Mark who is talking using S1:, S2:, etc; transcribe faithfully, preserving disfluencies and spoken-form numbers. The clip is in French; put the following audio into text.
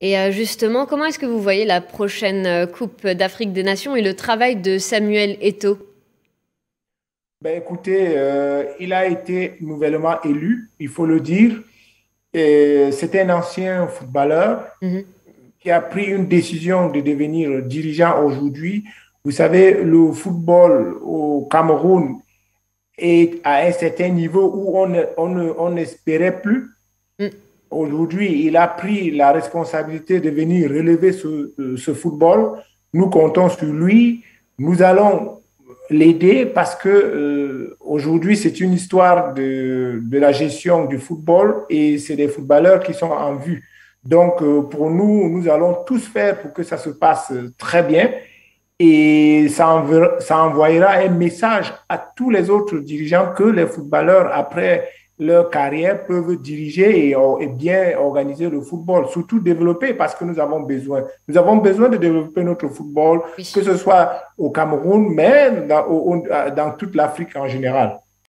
S1: Et euh, justement, comment est-ce que vous voyez la prochaine euh, Coupe d'Afrique des Nations et le travail de Samuel Eto'o?
S2: Ben, écoutez, euh, il a été nouvellement élu, il faut le dire. Et c'est un ancien footballeur
S1: Mhm.
S2: qui a pris une décision de devenir dirigeant aujourd'hui. Vous savez, le football au Cameroun est à un certain niveau où on ne- on ne- on n'espérait plus.
S1: Mm.
S2: Aujourd'hui, il a pris la responsabilité de venir relever ce, euh, ce football. Nous comptons sur lui. Nous allons l'aider parce que euh, aujourd'hui, c'est une histoire de, de la gestion du football et c'est des footballeurs qui sont en vue. Donc, euh, pour nous, nous allons tous faire pour que ça se passe très bien et ça, enver- ça envoyera un message à tous les autres dirigeants que les footballeurs, après leur carrière, peuvent diriger et, et bien organiser le football, surtout développer parce que nous avons besoin. Nous avons besoin de développer notre football, que
S1: Oui.
S2: ce soit au Cameroun, mais dans, au- dans toute l'Afrique en général.